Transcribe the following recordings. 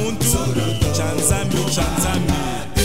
muntu chanzambi chanzambi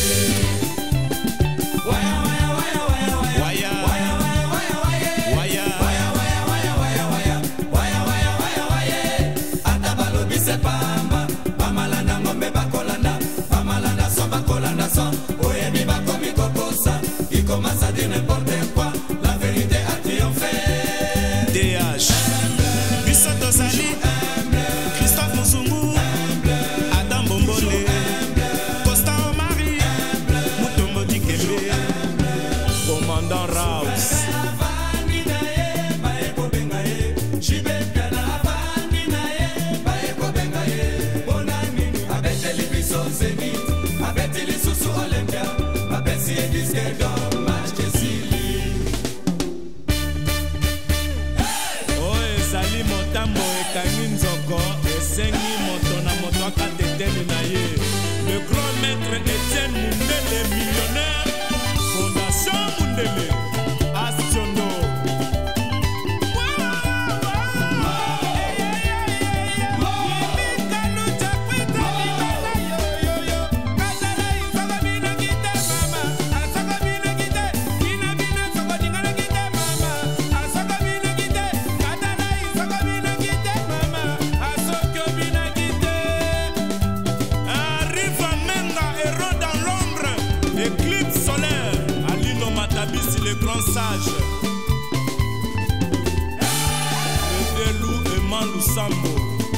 le grand maître Etienne Mundele, millionnaire, Fondation Mundele, Astionno. Éclipse solaire, Alino Matabisi, le grand sage. Le Delou et Malou Sambo.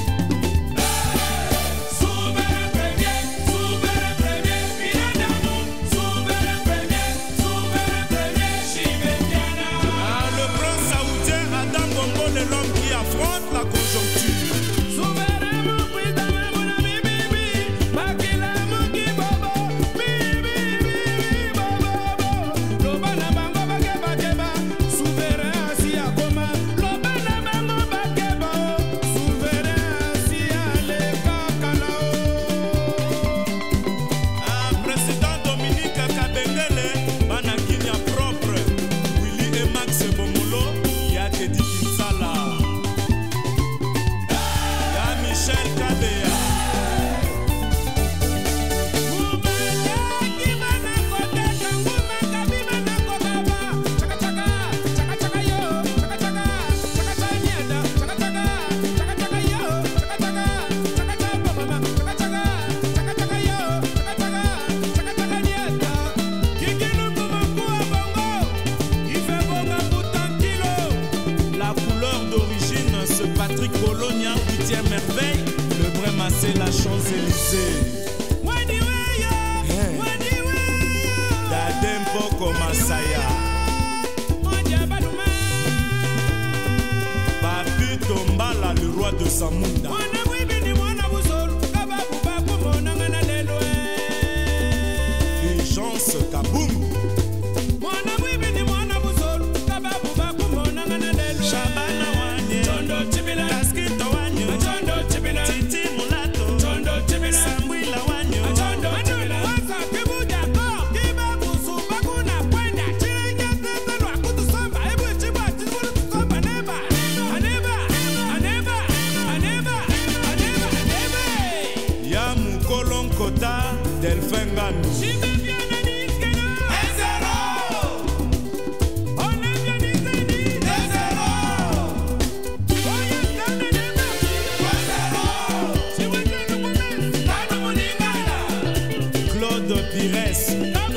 Le grand saoudien Adam Bongo, l'homme qui affronte la conjoncture. Patrick Bologna, 8e merveille, le vrai massé, la Champs-Élysées. Dadempo Komasaya. Papi Tombala, le roi de Samunda. Urgence Kaboum. Delphin Gandou. Claude Pires.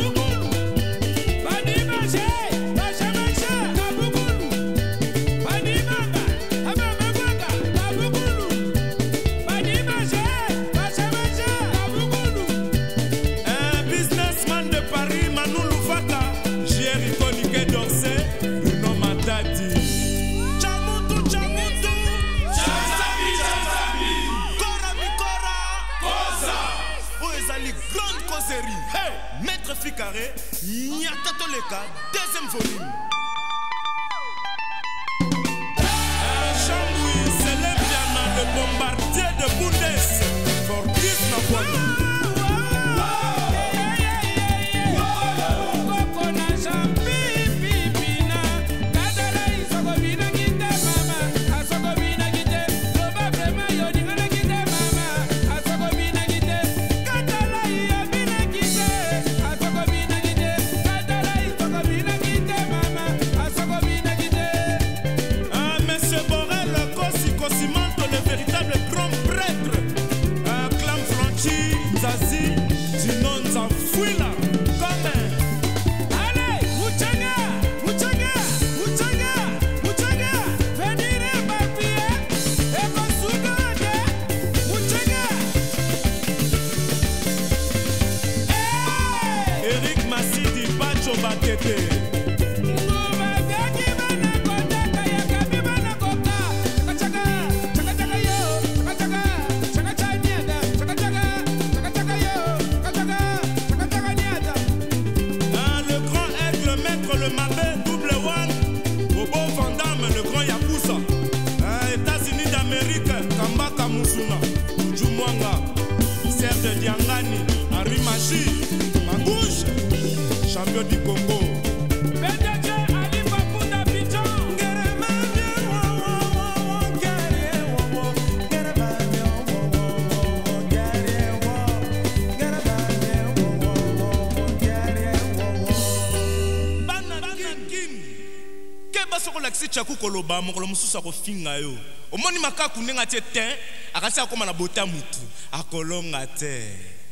Hey, Maître Ficaré, Nyatatoleka, deuxième volume. Chamboui célèbre Diana, le bombardier de Bundes, Fortis Napoléon. Zazie, Dinonza Fouila. Allez, Mouchanga, Mouchanga, Mouchanga, Mouchanga, venire papier, et Masuga, Mouchanga. Eric Massidi, Pacho Bakete. Le Mabé, double one, Bobo Van Damme, le grand Yakuza. États-Unis d'Amérique, Kambaka Musuna, Jumwanga, Serge Diangani, Henri Machi, Magouche, champion du Congo. PDG Ali Papou d'Abidjan. Soko laksi chaku koloba mokolo mususu akofinga yo omoni makaku ndenge atie te akasi akoma na bota mutu akolonga te.